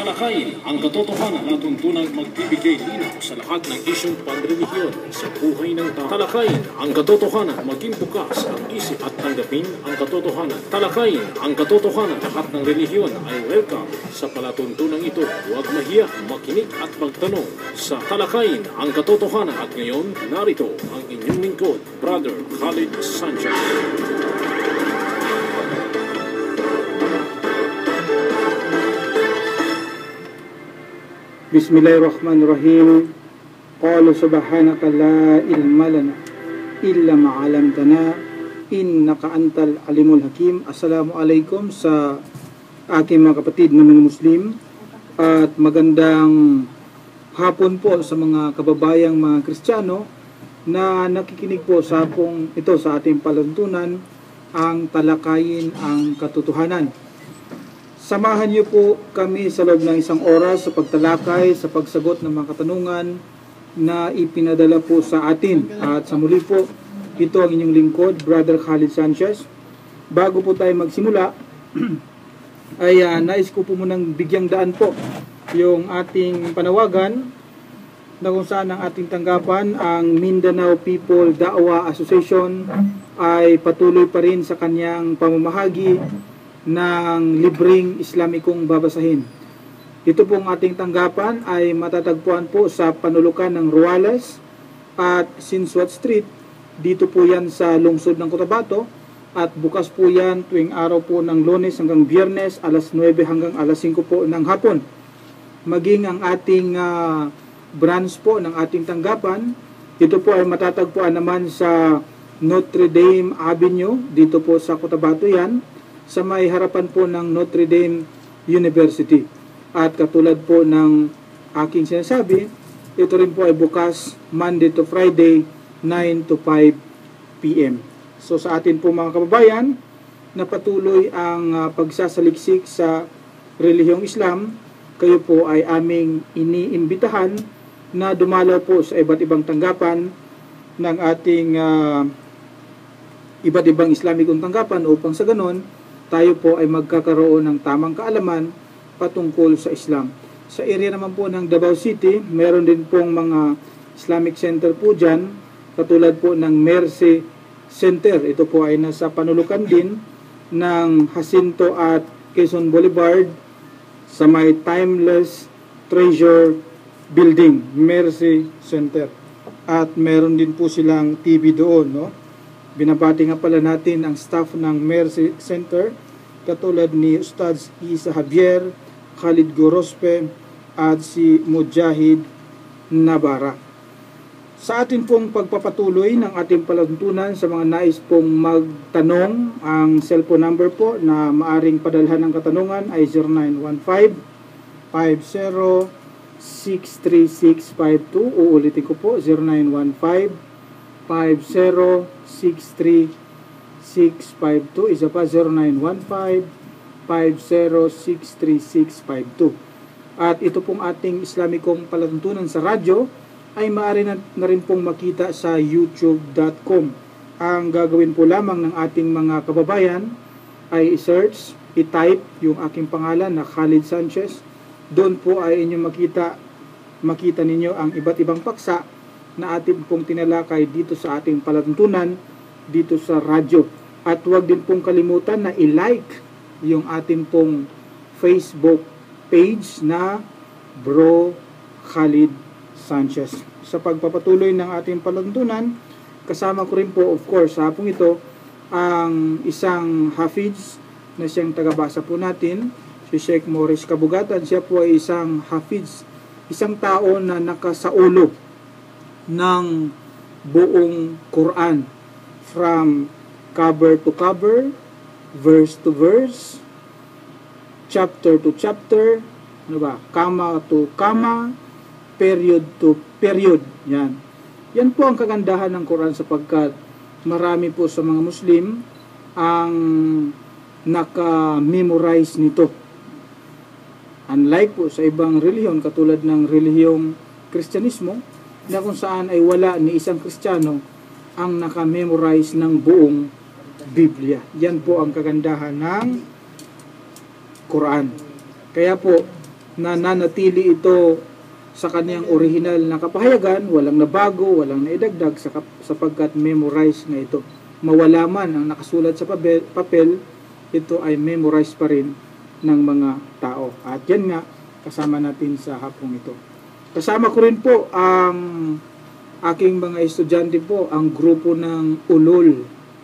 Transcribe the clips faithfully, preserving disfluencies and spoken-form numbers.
Talakayin ang katotohanan na tuntunang magbibigay linaw sa lahat ng isyong panrelihiyon sa buhay ng tao. Talakayin ang katotohanan, maging bukas ang isip at tanggapin ang katotohanan. Talakayin ang katotohanan, lahat ng relihiyon ay welcome sa palatuntunang ito. Huwag mahiya, makinig at magtanong sa Talakayin ang katotohanan. At ngayon, narito ang inyong lingkod, Brother Khalid Sanchez. Bismillahirrahmanirrahim. Qala subhanaka la ilma lana illa ma 'allamtana innaka antal alimul hakim. Assalamualaikum sa aking mga kapatid na mga Muslim at magandang hapon po sa mga kababayang mga Kristiyano na nakikinig po sa hapong ito sa ating palantunan, ang Talakayin ang Katotohanan. Samahan niyo po kami sa loob ng isang oras sa pagtalakay, sa pagsagot ng mga katanungan na ipinadala po sa atin. At sa muli po, ito ang inyong lingkod, Brother Khalid Sanchez. Bago po tayo magsimula, ay uh, nais ko po munang bigyang daan po yung ating panawagan na kung saan ang ating tanggapan, ang Mindanao People Da'wa Association, ay patuloy pa rin sa kanyang pamamahagi ng libreng Islamikong babasahin. Ito pong ating tanggapan ay matatagpuan po sa panulukan ng Ruales at Sinswat Street. Dito po yan sa lungsod ng Cotabato at bukas po yan tuwing araw po ng Lunes hanggang Biyernes alas nuwebe hanggang alas singko po ng hapon. Maging ang ating uh, branch po ng ating tanggapan, ito po ay matatagpuan naman sa Notre Dame Avenue, dito po sa Cotabato yan, sa may harapan po ng Notre Dame University. At katulad po ng aking sinasabi, ito rin po ay bukas Monday to Friday, nine to five p m So sa atin po mga kababayan, na patuloy ang uh, pagsasaliksik sa relihiyong Islam, kayo po ay aming iniimbitahan na dumalaw po sa iba't ibang tanggapan ng ating uh, iba't ibang Islamikong tanggapan upang sa ganon, tayo po ay magkakaroon ng tamang kaalaman patungkol sa Islam. Sa area naman po ng Davao City, meron din pong mga Islamic Center po dyan, katulad po ng Mercy Center. Ito po ay nasa panulukan din ng Jacinto at Quezon Boulevard sa may Timeless Treasure Building, Mercy Center. At meron din po silang T V doon, no? Binabati nga pala natin ang staff ng Mercy Center, katulad ni Ustaz Isa Javier, Khalid Gorospe, at si Mujahid Nabara. Sa atin pong pagpapatuloy ng ating palantunan, sa mga nais pong magtanong, ang cellphone number po na maaring padalhan ng katanungan ay zero nine one five, five zero, six three six five two. Uulitin ko po, zero nine one five, five zero, six three six five two. Isa pa, zero nine one five, five zero, six three six five two. At ito pong ating Islamikong palatuntunan sa radyo ay maaari na, na rin pong makita sa youtube dot com. Ang gagawin po lamang ng ating mga kababayan ay i-search, i-type yung aking pangalan na Khalid Sanchez. Doon po ay inyong makita makita ninyo ang iba't ibang paksa na ating pong tinalakay dito sa ating palatuntunan dito sa radyo. At huwag din pong kalimutan na i-like yung ating pong Facebook page na Bro Khalid Sanchez. Sa pagpapatuloy ng ating palatuntunan, kasama ko rin po of course sa hapong ito ang isang Hafiz na siyang tagabasa po natin, si Sheikh Morris Kabugatan. Siya po ay isang Hafiz, isang tao na nakasaulo ng buong Quran from cover to cover, verse to verse, chapter to chapter, ano ba, comma to comma, period to period. Yan. Yan po ang kagandahan ng Quran, sapagkat marami po sa mga Muslim ang naka-memorize nito. Unlike po sa ibang relihiyon, katulad ng relihiyong Kristyanismo, na kung saan ay wala ni isang Kristiyano ang naka-memorize ng buong Biblia. Yan po ang kagandahan ng Quran. Kaya po, na nanatili ito sa kaniyang original na kapahayagan, walang nabago, walang naidagdag sapagkat memorize na ito. Mawala man ang nakasulat sa papel, papel, ito ay memorize pa rin ng mga tao. At yan nga, kasama natin sa hapong ito. Kasama ko rin po ang aking mga estudyante po, ang grupo ng Ulul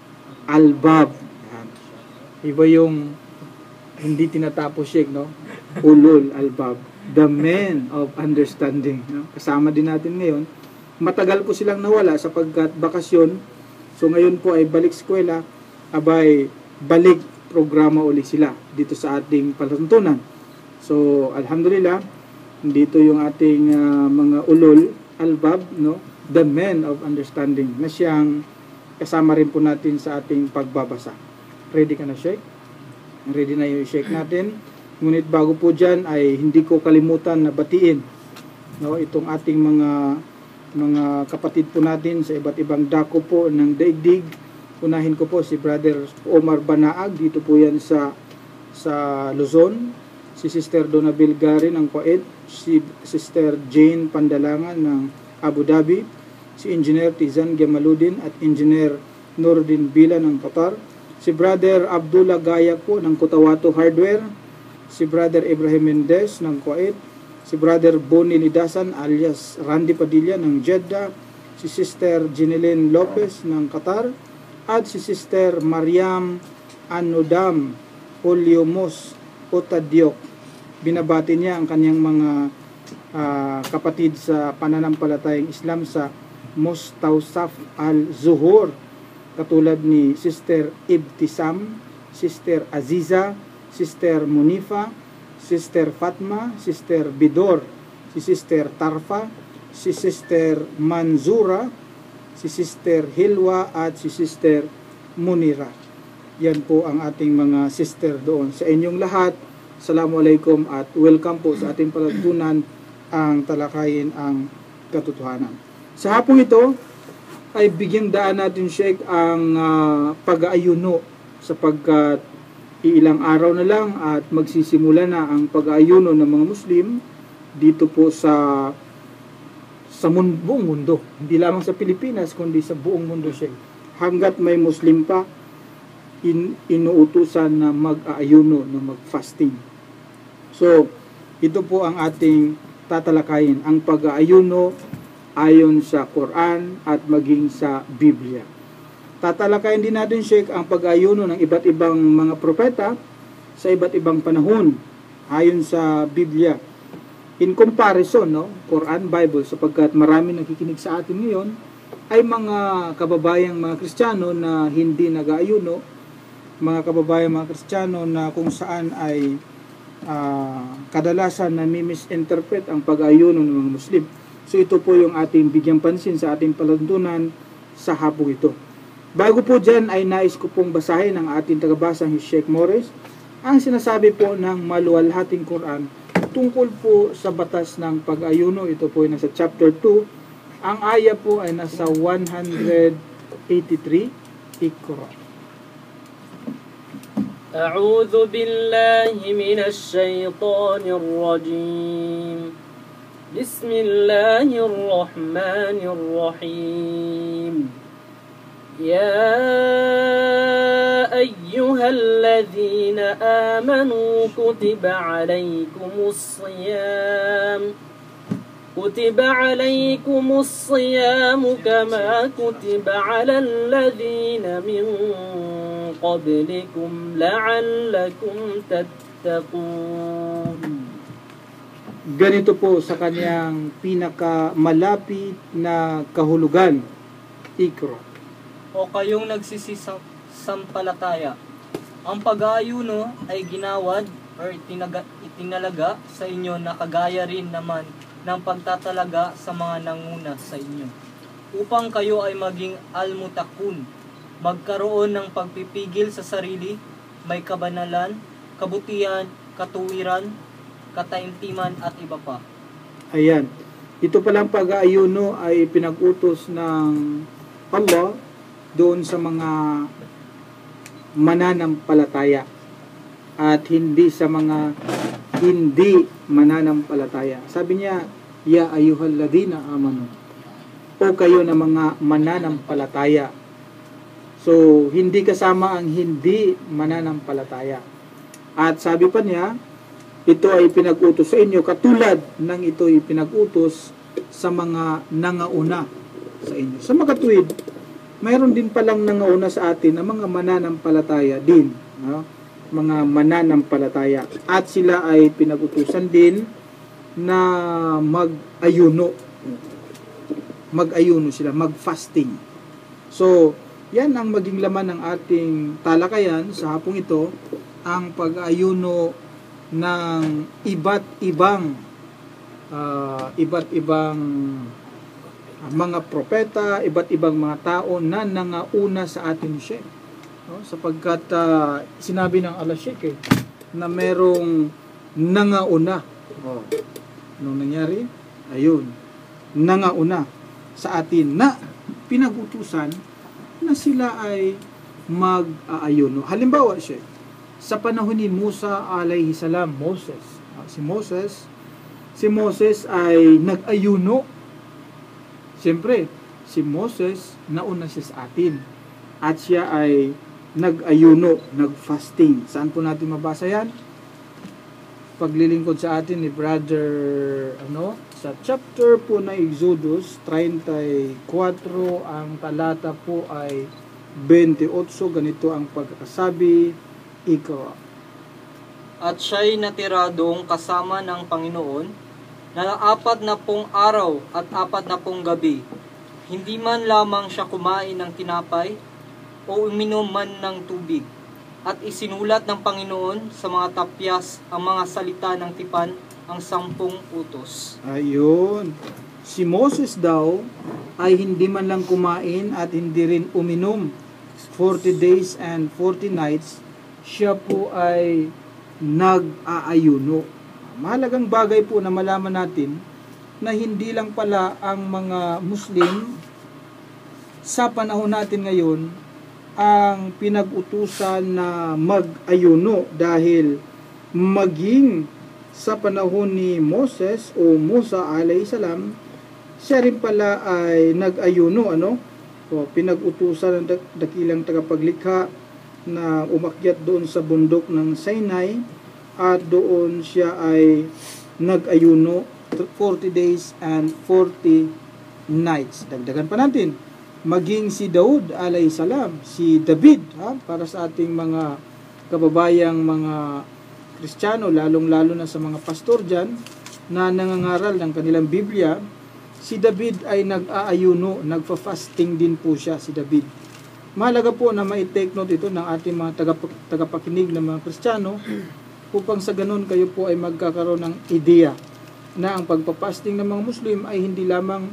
Albab. Yan. Iba yung hindi tinatapos siya, no? Ulul Albab, the men of understanding. No? Kasama din natin ngayon. Matagal po silang nawala sapagkat bakasyon. So ngayon po ay balik eskwela, abay balik programa uli sila dito sa ating palatuntunan. So alhamdulillah, dito yung ating uh, mga Ulul Albab, no? The men of understanding, na siyang kasama rin po natin sa ating pagbabasa. Ready ka na, Sheikh? Ready na yung Sheikh natin. Ngunit bago po dyan ay hindi ko kalimutan na batiin, no, itong ating mga mga kapatid po natin sa iba't ibang dako po ng daigdig. Unahin ko po si Brother Omar Banaag, dito po yan sa sa Luzon, si Sister Donna Bilgari ng Kuwait, si Sister Jane Pandalangan ng Abu Dhabi, si Engineer Tizan Gemaludin at Engineer Nuruddin Bila ng Qatar, si Brother Abdullah Gaya po ng Cotabato Hardware, si Brother Ibrahim Mendez ng Kuwait, si Brother Boni Nidasan alias Randy Padilla ng Jeddah, si Sister Jeneline Lopez ng Qatar, at si Sister Mariam Anodam Oliomos Otadiok. Binabati niya ang kanyang mga uh, kapatid sa pananampalatayang Islam sa Mustawsaf al-Zuhur, katulad ni Sister Ibtisam, Sister Aziza, Sister Munifa, Sister Fatma, Sister Bidor, si Sister Tarfa, si Sister Manzura, si Sister Hilwa at si Sister Munira. Yan po ang ating mga sister doon. Sa inyong lahat, Assalamualaikum at welcome po sa ating palatuntunan, ang talakayin ang katotohanan. Sa hapong ito ay bigyang daan natin, Sheikh, ang uh, pag-aayuno sapagkat iilang araw na lang at magsisimula na ang pag-aayuno ng mga Muslim dito po sa sa mun- buong mundo. Hindi lamang sa Pilipinas kundi sa buong mundo, Sheikh. Hanggat may Muslim pa, in, inuutusan na mag-aayuno, na mag-fasting. So, ito po ang ating tatalakayin, ang pag-aayuno ayon sa Quran at maging sa Biblia. Tatalakayin din natin, Sheikh, ang pag-aayuno ng iba't ibang mga propeta sa iba't ibang panahon ayon sa Biblia. In comparison, no, Quran, Bible, sapagkat marami nakikinig sa atin ngayon ay mga kababayang mga Kristiyano na hindi nag-aayuno, mga kababayang mga Kristiyano na kung saan ay uh, kadalasan na mi-misinterpret ang pag-aayuno ng mga Muslim. So ito po yung ating bigyang pansin sa ating palantunan sa hapong ito. Bago po dyan ay nais ko pong basahin ang ating tagabasang Sheikh Morris, ang sinasabi po ng maluwalhating Quran tungkol po sa batas ng pag-ayuno. Ito po ay nasa chapter two. Ang aya po ay nasa one eighty-three. Iqra. A'udhu billahi minash shaitanir rajim. Bismillahirrahmanirrahim. يا أيها الذين آمنوا كتب عليكم الصيام كتب عليكم الصيام كما كتب على الذين من قبلكم لعلكم تتقون. Ganito po sa kanyang pinakamalapit na kahulugan. Ikra. O kayong nagsisisampalataya, ang pag-aayuno ay ginawad o itinaga, itinalaga sa inyo na kagaya rin naman ng pagtatalaga sa mga nanguna sa inyo, upang kayo ay maging almutakun, magkaroon ng pagpipigil sa sarili, may kabanalan, kabutihan, katuwiran, kataimtiman at iba pa. Ayan. Ito palang pag-aayuno ay pinag-utos ng Allah doon sa mga mananampalataya at hindi sa mga hindi mananampalataya. Sabi niya, ya ayyuhalladhina amanu, o kayo na mga mananampalataya. So, hindi kasama ang hindi mananampalataya. At sabi pa niya, ito ay pinag-utos sa inyo katulad ng ito ay pinag-utos sa mga nangauna sa inyo. Sa makatuwid, mayroon din palang nangauna sa atin ang mga mananampalataya din. No? Mga mananampalataya. At sila ay pinag-utusan din na mag-ayuno. Mag-ayuno sila, mag-fasting. So, yan ang maging laman ng ating talakayan sa hapong ito, ang pag-ayuno ng iba't ibang uh, iba't ibang mga propeta, iba't ibang mga tao na nangauna sa atin siya. No? Sapagkat uh, sinabi ng Allah-Sheikh eh, na merong nangauna. Oh. Anong nangyari? Ayun. Nangauna sa atin na pinag-utusan na sila ay mag-aayuno. Halimbawa siya, sa panahon ni Musa alayhi salam, Moses. Uh, si Moses, si Moses ay nag-ayuno. Siyempre, si Moses nauna siya sa atin. At siya ay nag-ayuno, nag-fasting. Saan po natin mabasa yan? Paglilingkod sa atin ni Brother, ano, sa chapter po na Exodus thirty-four, ang talata po ay twenty-eight. Ganito ang pagkakasabi, ikaw. At siya'y natira doong kasama ng Panginoon na apat na pong araw at apat na pong gabi. Hindi man lamang siya kumain ng tinapay o uminom man ng tubig. At isinulat ng Panginoon sa mga tapyas ang mga salita ng tipan, ang sampung utos. Ayun. Si Moses daw ay hindi man lang kumain at hindi rin uminom. forty days and forty nights, siya po ay nag-aayuno. Mahalagang bagay po na malaman natin na hindi lang pala ang mga Muslim sa panahon natin ngayon ang pinag-utusan na mag-ayuno, dahil maging sa panahon ni Moses o Musa alayhi salam, siya rin pala ay nag-ayuno, ano? O, pinag-utusan ng dakilang tagapaglikha na umakyat doon sa bundok ng Sinai, at doon siya ay nag-ayuno forty days and forty nights. Dagdagan pa natin, maging si Daud alayhi salam, si David, ha, para sa ating mga kababayang mga Kristiyano, lalong-lalo na sa mga pastor dyan na nangangaral ng kanilang Biblia, si David ay nag-aayuno, nagfa-fasting din po siya, si David. Mahalaga po na ma-take note ito ng ating mga tagap- tagapakinig na mga Kristiyano, upang sa ganun kayo po ay magkakaroon ng ideya na ang pagpa-fasting ng mga Muslim ay hindi lamang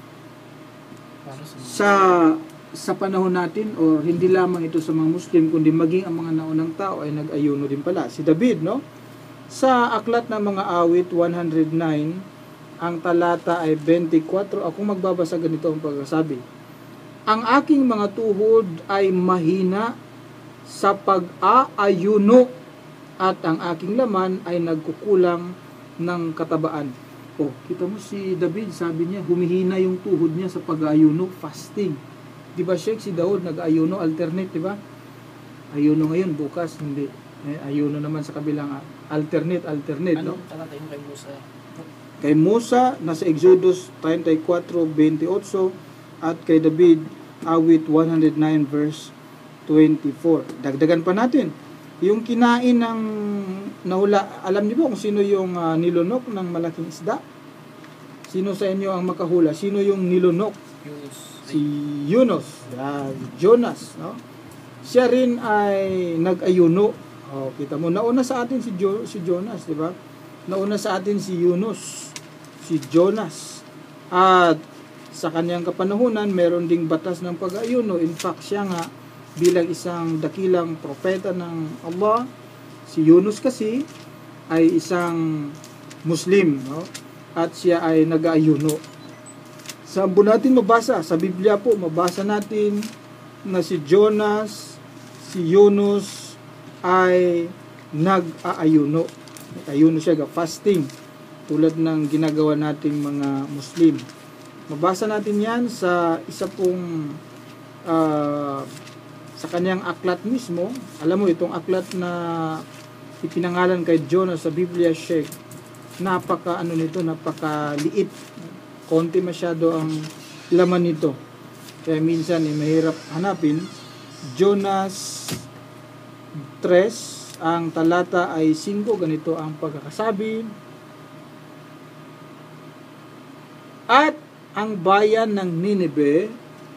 sa sa panahon natin, o hindi lamang ito sa mga Muslim, kundi maging ang mga naunang tao ay nag-ayuno din pala. Si David, no? Sa aklat ng mga awit one oh nine, ang talata ay twenty-four. Ako magbabasa, ganito ang pagsasabi: ang aking mga tuhod ay mahina sa pag-aayuno, at ang aking laman ay nagkukulang ng katabaan. Oh, kita mo si David, sabi niya, humihina yung tuhod niya sa pag-ayuno, fasting. Di ba, Sheikh, si Daud nag-ayuno, alternate, di ba? Ayuno ngayon, bukas, hindi. Eh, ayuno naman sa kabilang alternate, alternate, no? Anong talata yung kay Musa? Kay Musa, nasa Exodus thirty-four twenty-eight, at kay David, awit one oh nine verse twenty-four. Dagdagan pa natin. Yung kinain ng nahula, alam niyo ba kung sino yung uh, nilunok ng malaking isda? Sino sa inyo ang makahula? Sino yung nilunok? Yunus. Si Yunus, uh, Jonas, no? Siya rin ay nag-ayuno. Oh, kita mo, nauna sa atin si jo, si Jonas, di ba? Nauna sa atin si Yunus, si Jonas. At sa kanyang kapanahunan, meron ding batas ng pag-ayuno. In fact, siya nga bilang isang dakilang propeta ng Allah, si Yunus kasi ay isang Muslim, no? At siya ay nag-aayuno. Saan po natin mabasa? Sa Biblia po, mabasa natin na si Jonas, si Yunus ay nag-aayuno. Ayuno siya, fasting, tulad ng ginagawa nating mga Muslim. Mabasa natin yan sa isa pong uh, sa kanyang aklat mismo. Alam mo, itong aklat na ipinangalan kay Jonah sa Biblia Sheikh, napaka ano nito, napaka liit, konti masyado ang laman nito, kaya minsan eh, mahirap hanapin. Jonas three, ang talata ay five, ganito ang pagkakasabi: at ang bayan ng Nineveh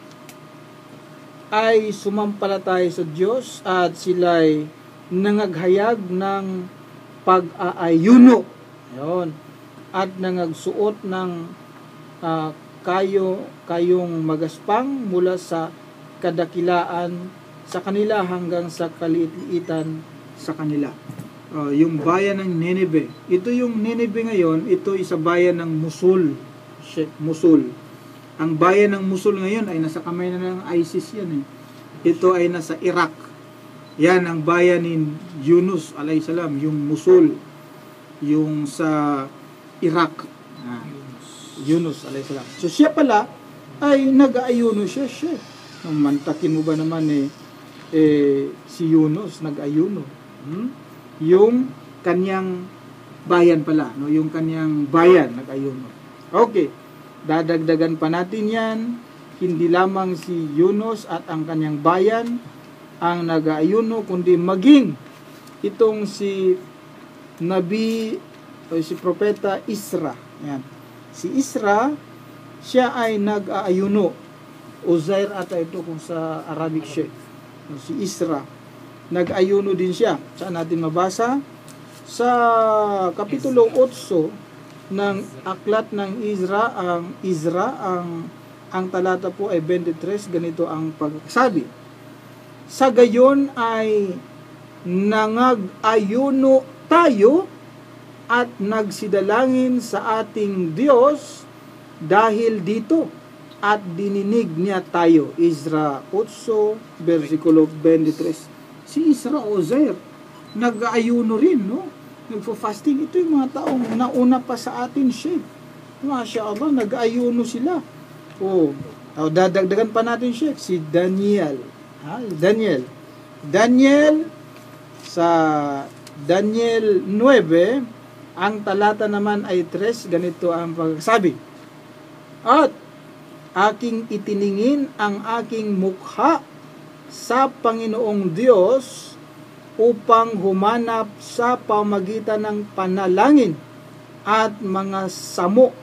ay sumampalataya sa Diyos at sila'y nangaghayag ng pag-aayuno. Ayun. At nangagsuot ng uh, kayo, kayong magaspang mula sa kadakilaan sa kanila hanggang sa kaliit-liitan sa kanila. Uh, yung bayan ng Nineveh. Ito yung Nineveh ngayon, ito isa bayan ng Mosul. Mosul. Ang bayan ng Mosul ngayon ay nasa kamay na ng ISIS yan eh. Ito ay nasa Iraq. Yan ang bayan ni Yunus alayhi salam, yung Mosul, yung sa Iraq. Ah, Yunus alayhi salam. So siya pala ay nag-aayuno siya siya. Mantakin mo ba naman eh, eh si Yunus nag-ayuno. Hmm? Yung kanyang bayan pala, no, yung kanyang bayan nag-ayuno. Okay. Dadagdagan pa natin yan. Hindi lamang si Yunus at ang kanyang bayan ang nag-aayuno, kundi maging itong si Nabi o si Propeta Isra. Yan. Si Isra, siya ay nag-aayuno. Uzair ata ito kung sa Arabic siya. Si Isra, nag-ayuno din siya. Saan natin mabasa? Sa Kapitulo eight ng aklat ng Isra, ang Isra, ang ang talata po ay twenty-three, ganito ang pagsabi: sa gayon ay nangag-ayuno tayo at nagsidalangin sa ating Diyos dahil dito at dininig niya tayo. Isra eight, versikulo twenty-three. Si Isra o Uzair, nag-ayuno rin, no? Nagpo-fasting. Ito yung mga taong nauna pa sa atin, Sheikh. Masya Allah, nag-ayuno sila. Oh, oh, dadagdagan pa natin, Sheikh, si Daniel. Ha? Daniel. Daniel, sa Daniel nine, ang talata naman ay three, ganito ang pagsabi: at aking itiningin ang aking mukha sa Panginoong Diyos upang humanap sa pamagitan ng panalangin at mga samo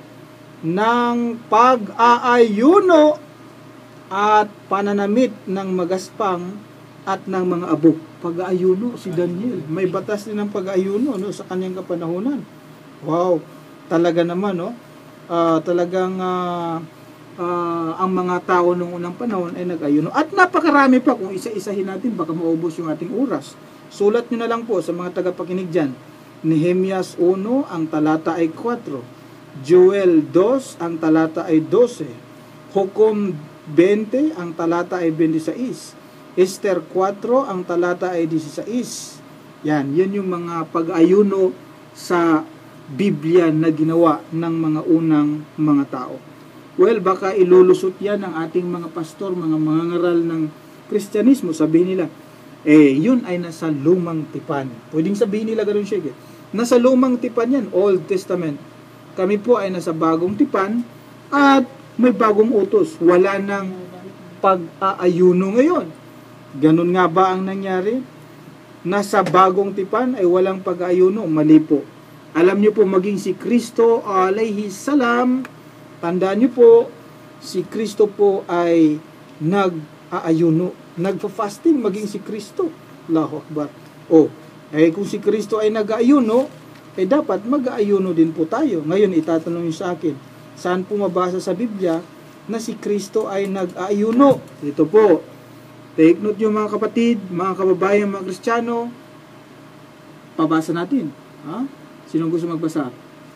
ng pag-aayuno at pananamit ng magaspang at ng mga abog. Pag-aayuno si Daniel. May batas din ng pag-aayuno, no, sa kanyang kapanahunan. Wow, talaga naman, no? Uh, talagang uh, uh, ang mga tao noong unang panahon ay nag-ayuno. At napakarami pa, kung isa-isahin natin, baka maubos yung ating oras. Sulat nyo na lang po sa mga tagapakinig dyan. Nehemias one, ang talata ay four. Joel two, ang talata ay twelve. Hukom twenty, ang talata ay twenty-six. Esther four, ang talata ay sixteen. Yan, yan yung mga pag-ayuno sa Biblia na ginawa ng mga unang mga tao. Well, baka ilulusot yan ng ating mga pastor, mga mangangaral ng Kristyanismo. Sabihin nila, eh, yun ay nasa lumang tipan. Pwedeng sabihin nila gano'n siya. Nasa lumang tipan yan, Old Testament. Kami po ay nasa bagong tipan at may bagong utos. Wala nang pag-aayuno ngayon. Ganun nga ba ang nangyari? Nasa bagong tipan ay walang pag-aayuno. Mali po. Alam niyo po, maging si Kristo alayhi salam, tandaan niyo po, si Kristo po ay nag-aayuno. Nagpa-fasting, maging si Kristo. Allahu Akbar. O, eh kung si Kristo ay nag-aayuno, eh dapat mag-aayuno din po tayo. Ngayon, itatanong niyo sa akin, saan po mabasa sa Biblia na si Kristo ay nag-aayuno? Ito po. Take note yung mga kapatid, mga kababayan, mga Kristiyano. Pabasa natin. Ha? Sinong gusto magbasa?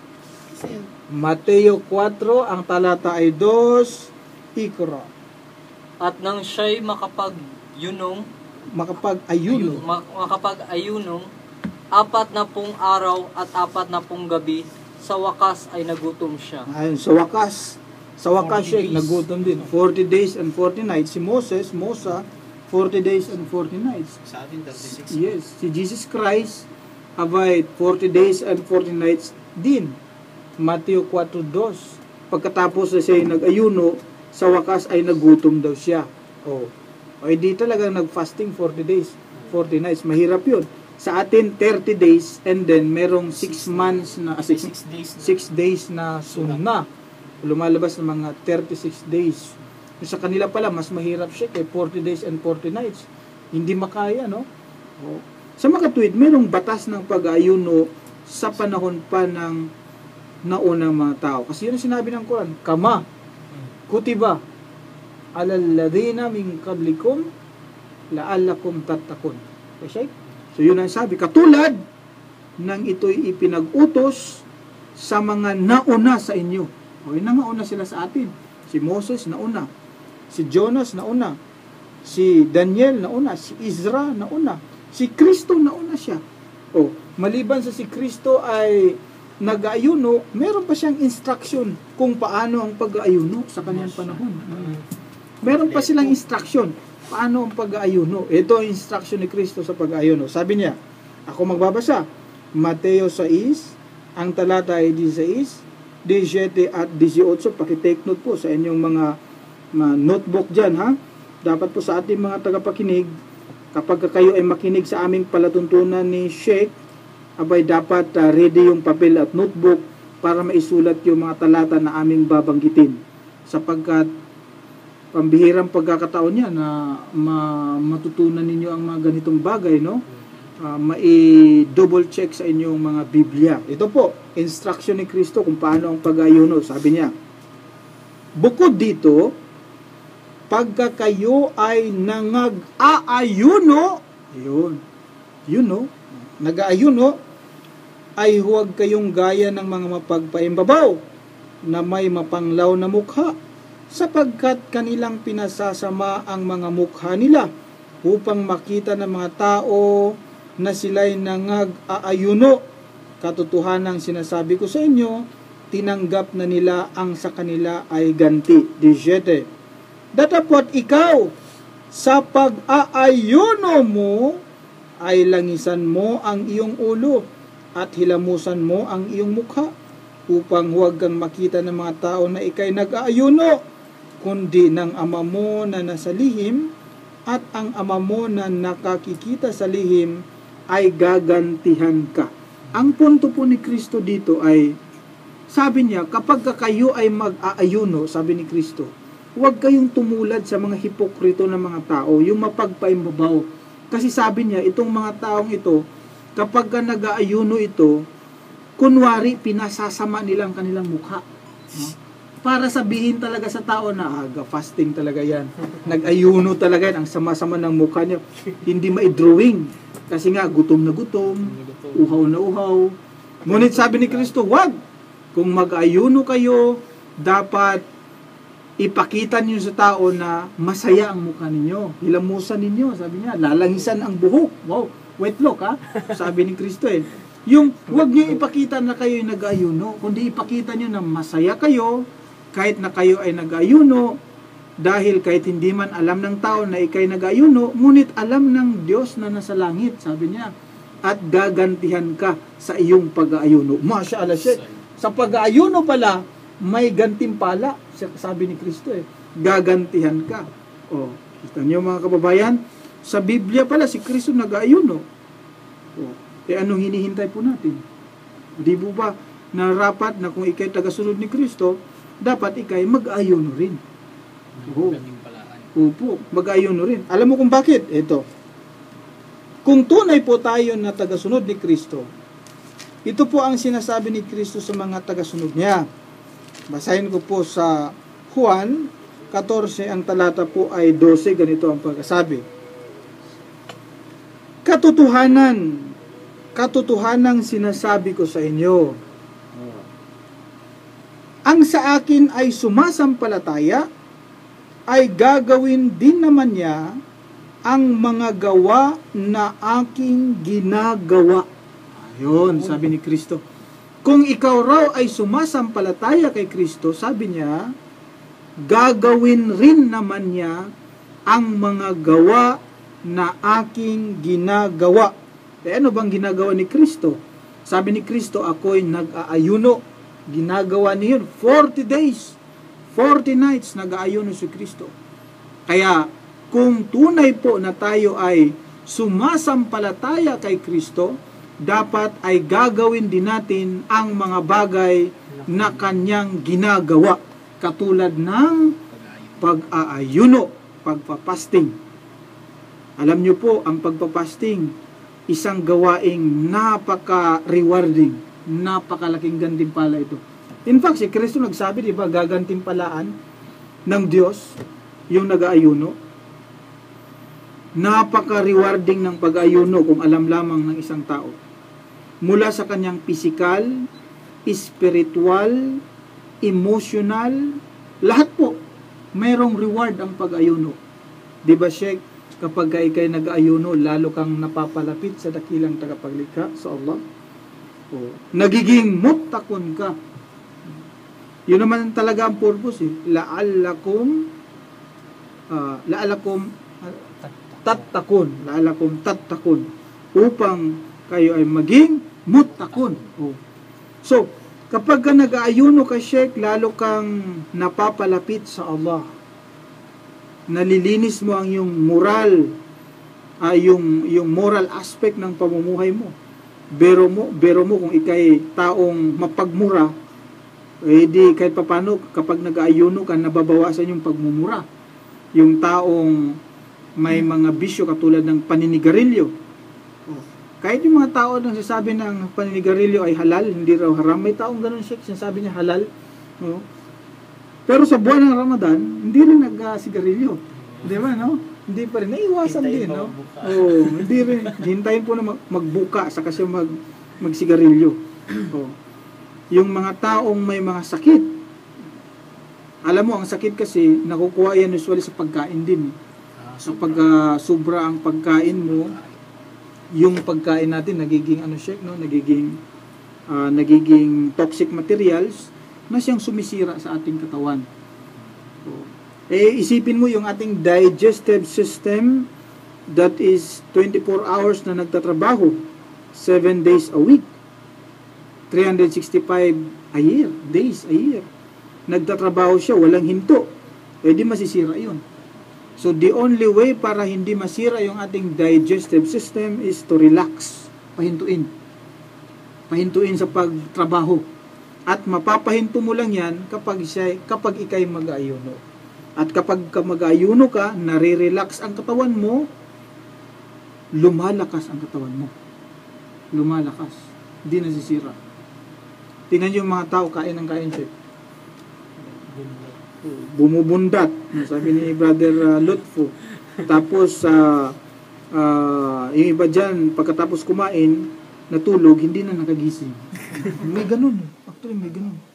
Mateo four, ang talata ay two, ikra. At nang siya'y makapag-yunong, Makapag-ayuno. mak- makapag-ayunong, apat na pong araw at apat na pong gabi, sa wakas ay nagutom siya. Ayun, sa wakas, sa wakas siya, days. nagutom din. forty days and forty nights. Si Moses, Mosa, forty days and forty nights. Sa atin, thirty-six. Yes, si Jesus Christ, abide forty days and forty nights din. Mateo four two. Pagkatapos na siya nag-ayuno, sa wakas ay nagutom daw siya. Oh. O hindi talagang nag-fasting forty days, forty nights. Mahirap yun. Sa atin, thirty days and then merong six months na, ah, six, Six days. six days na sunna. Lumalabas ng mga thirty-six days. Yung sa kanila pala, mas mahirap siya kay forty days and forty nights. Hindi makaya, no? Oh. Sa mga tweet, merong batas ng pag-ayuno sa panahon pa ng naunang mga tao. Kasi yun ang sinabi ng Quran, kama, kutiba, alalladhina min qablikum, la'allakum tattaqun. Okay? So yun ang sabi, katulad ng ito'y ipinag-utos sa mga nauna sa inyo. O yun na nauna sila sa atin. Si Moses nauna, si Jonas nauna, si Daniel nauna, si Ezra nauna, si Kristo nauna siya. O, maliban sa si Kristo ay nag-aayuno, meron pa siyang instruction kung paano ang pag-aayuno sa kanyang panahon. Meron pa silang instruction paano ang pag-aayuno. Ito ang instruction ni Kristo sa pag-aayuno. Sabi niya, ako magbabasa, Mateo six, ang talata ay sixteen, seventeen at eighteen. Paki-take note po sa inyong mga, mga notebook dyan, ha? Dapat po sa ating mga tagapakinig, kapag kayo ay makinig sa aming palatuntunan ni Sheikh, abay dapat uh, ready yung papel at notebook para maisulat yung mga talata na aming babanggitin. Sapagkat pambihirang pagkakataon niya na ma- matutunan ninyo ang mga ganitong bagay, no? Uh, mai-double check sa inyong mga Biblia. Ito po, instruction ni Kristo kung paano ang pag-ayuno. Sabi niya, bukod dito, pagka kayo ay nangag-aayuno, yun, yun, no? Nag-aayuno, ay huwag kayong gaya ng mga mapagpaimbabaw na may mapanglaw na mukha, sapagkat kanilang pinasasama ang mga mukha nila upang makita ng mga tao na sila'y nangag-aayuno. Katotohanang sinasabi ko sa inyo, tinanggap na nila ang sa kanila ay ganti. seventeen. Datapwat ikaw, sa pag-aayuno mo, ay langisan mo ang iyong ulo at hilamusan mo ang iyong mukha upang huwag kang makita ng mga tao na ikay nag-aayuno, kundi ng ama mo na nasa lihim, at ang ama mo na nakakikita sa lihim ay gagantihan ka. Ang punto po ni Kristo dito ay, sabi niya, kapag kayo ay mag-aayuno, sabi ni Kristo, huwag kayong tumulad sa mga hipokrito ng mga tao, yung mapagpaimbabaw. Kasi sabi niya, itong mga taong ito, kapag ka nag-aayuno ito, kunwari, pinasasama nilang kanilang mukha. No? Para sabihin talaga sa tao na, aga, fasting talaga yan. Nag-ayuno talaga yan. Ang sama-sama ng mukha niya. Hindi ma-drawing. Kasi nga, gutom na gutom, uhaw na uhaw. Ngunit sabi ni Kristo, wag! Kung mag-ayuno kayo, dapat ipakita niyo sa tao na masaya ang mukha ninyo. Hilamusan ninyo, sabi niya, lalangisan ang buhok. Wow, wet look, ha? Sabi ni Kristo eh. Yung, wag niyo ipakita na kayo ay nag-ayuno, kundi ipakita niyo na masaya kayo, kahit na kayo ay nag-ayuno, dahil kahit hindi man alam ng tao na ikay nag-ayuno, ngunit alam ng Diyos na nasa langit, sabi niya, at gagantihan ka sa iyong pag-aayuno. Masyaallah siya. Sa pag-aayuno pala, may gantimpala, sabi ni Kristo eh. Gagantihan ka. O, kita niyo mga kababayan, sa Biblia pala si Kristo nag-aayuno. O, eh anong hinihintay po natin? Di po ba narapat na kung ikay tagasunod ni Kristo, dapat ikay mag-ayuno rin. Oo. Opo, mag-ayuno rin. Alam mo kung bakit? Ito. Kung tunay po tayo na tagasunod ni Kristo, ito po ang sinasabi ni Kristo sa mga tagasunod niya. Basahin ko po sa Juan fourteen, ang talata po ay twelve, ganito ang pagkasabi. Katotohanan, katotohanang sinasabi ko sa inyo, ang sa akin ay sumasampalataya, ay gagawin din naman niya ang mga gawa na aking ginagawa. Yun, sabi ni Kristo. Kung ikaw raw ay sumasampalataya kay Kristo, sabi niya, gagawin rin naman niya ang mga gawa na aking ginagawa. Eh, ano bang ginagawa ni Kristo? Sabi ni Kristo, ako'y nag-aayuno. Ginagawa niya yun. forty days, forty nights nag-aayuno si Kristo. Kaya, kung tunay po na tayo ay sumasampalataya kay Kristo, dapat ay gagawin din natin ang mga bagay na kanyang ginagawa. Katulad ng pag-aayuno, pagpapasting. Alam niyo po, ang pagpapasting, isang gawaing napaka-rewarding, napakalaking gantimpala ito. In fact, si Kristo nagsabi, di ba, gagantimpalaan ng Diyos yung nag-aayuno. Napaka-rewarding ng pag-aayuno kung alam lamang ng isang tao. Mula sa kanyang physical, spiritual, emotional, lahat po, mayroong reward ang pag-ayuno. Di ba, Sheikh? Kapag ikay nag-ayuno, lalo kang napapalapit sa dakilang tagapaglikha sa Allah. O, nagiging muttakon ka. Yun naman talaga ang purpose eh. La'allakum uh, la'allakum uh, tattakun. La'allakum tattakun. Upang kayo ay maging muttakon. O. So, kapag ka nag-ayuno ka, Sheikh, lalo kang napapalapit sa Allah. Nalilinis mo ang yung moral, uh, yung, yung moral aspect ng pamumuhay mo. Bero mo, bero mo kung ikay taong mapagmura, eh di kahit papano kapag nag-aayuno ka, nababawasan yung pagmumura. Yung taong may mga bisyo katulad ng paninigarilyo. Oh. Kahit yung mga tao nang sasabi ng paninigarilyo ay halal, hindi raw haram, may taong ganun siya, sinasabi niya halal. Oh. Pero sa buwan ng Ramadan, hindi rin nag-sigarilyo. Di ba, no? Hindi pa rin. Naiwasan din, no? Oo, hindi rin. Hintayin po na magbuka sa kasi mag, magsigarilyo. Oh. Yung mga taong may mga sakit. Alam mo, ang sakit kasi, nakukuha yan usually sa pagkain din. Kapag uh, sobra ang pagkain mo, yung pagkain natin nagiging ano siya, no? Nagiging, uh, nagiging toxic materials na siyang sumisira sa ating katawan. So, eh, isipin mo yung ating digestive system that is twenty-four hours na nagtatrabaho, seven days a week, three hundred sixty-five a year, days a year. Nagtatrabaho siya, walang hinto. Eh, di masisira yun. So, the only way para hindi masira yung ating digestive system is to relax. Pahintuin. Pahintuin sa pagtrabaho. At mapapahinto mo lang yan kapag, siya, kapag ikay mag-ayuno. At kapag ka mag-ayuno ka, nare-relax ang katawan mo, lumalakas ang katawan mo. Lumalakas. Hindi nasisira. Tingnan yung mga tao, kain ng kain siya. Bumubundat. Sabi ni Brother uh, Lutfo. Tapos, uh, uh, yung iba dyan, pagkatapos kumain, natulog, hindi na nakagising. May ganun. Actually, may ganun.